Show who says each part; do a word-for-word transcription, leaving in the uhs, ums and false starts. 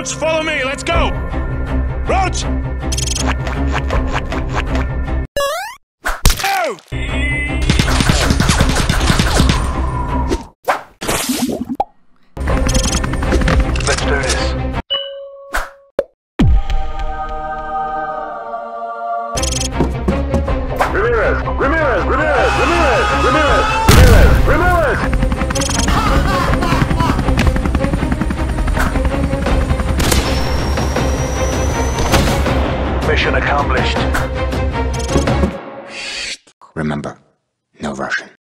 Speaker 1: Roach, follow me, let's go! Roach! Oh!
Speaker 2: Let's do this. Ramirez! Ramirez! Ramirez! Ramirez! Ramirez! Ramirez! Ramirez! Mission accomplished.
Speaker 3: Remember, no Russian.